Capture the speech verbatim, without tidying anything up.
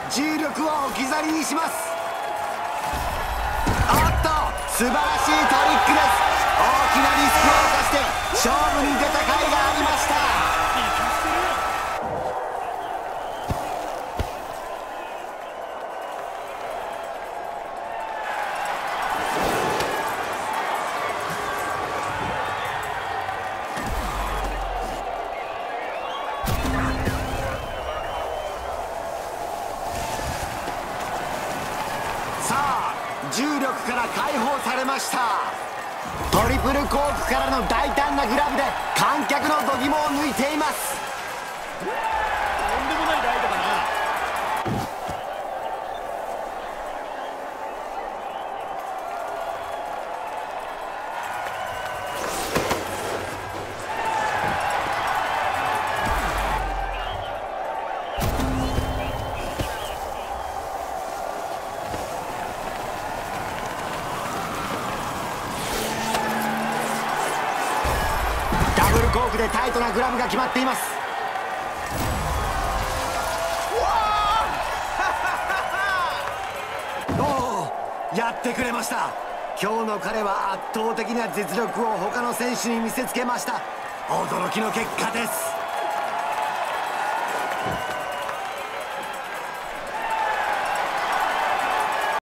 重力を置き去りにします。おっと素晴らしいトリックです。大きなリスクを冒して勝負に出た甲斐がありました。重力から解放されました。トリプルコークからの大胆なグラブで観客の度肝を抜いています。 とんでもないライドだな。 ダブルコークでタイトなグラブが決まっています。おお、やってくれました。今日の彼は圧倒的な実力を他の選手に見せつけました。驚きの結果です。